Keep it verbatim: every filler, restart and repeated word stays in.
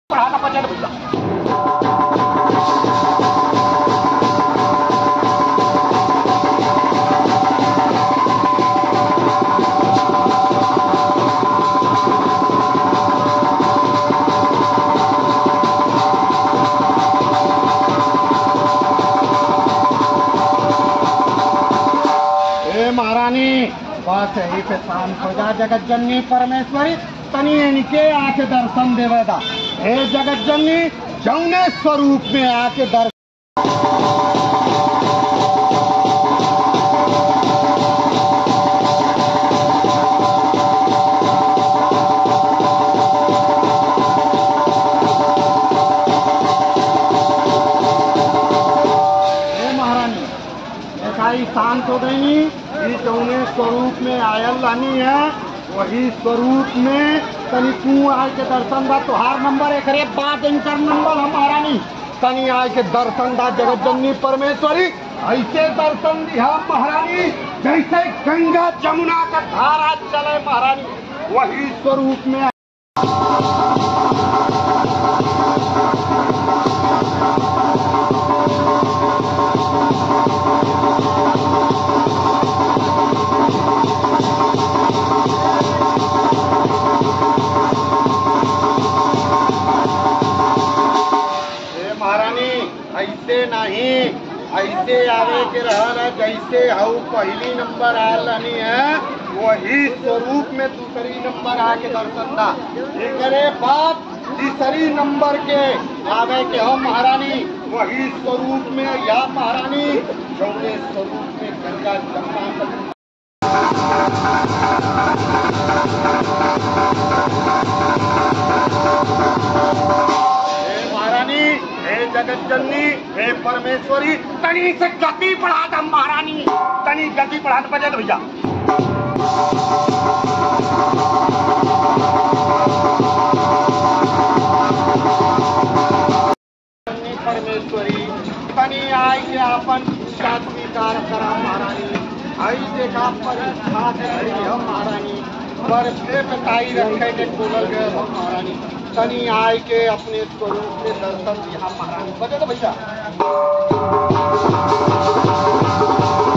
पढ़ाना बचत भैया। महारानी बस यही पे शांत हो जा जगत जननी परमेश्वरी तनी इनके आके दर्शन देवेदा। हे जगत जननी जौने स्वरूप में आके दर्शन शांत हो गई। जौने स्वरूप में आयल रहनी है वही स्वरूप में तनी तू आय के दर्शन दा। तुहार नंबर एक रे बात इनकर नंबर हम महारानी तनी आय के दर्शन दा जगत जननी परमेश्वरी। ऐसे दर्शन दिया महारानी जैसे गंगा जमुना का धारा चले महारानी वही स्वरूप में। ऐसे नहीं ऐसे आवे के रहना जैसे हाउ पहली नंबर आयल रहनी है वही स्वरूप में दूसरी नंबर आके दर्शन दा। एकरे बाद तीसरी नंबर के आवे के हम महारानी वही स्वरूप में या महारानी जौने स्वरूप में गंगा जमुना जगत जननी हे परमेश्वरी तनी से गति बढ़ा दम महारानी तनी गति बढ़ा दे बजट भैया। परमेश्वरी तनी आई के अपन स्वीकार करा महारानी। आई देखा परीक्षा हम महारानी पर बताई रखे के खोलल गए हम महारानी तनी आय के अपने स्वरूप के दर्शन दिया महारानी बजट भैया।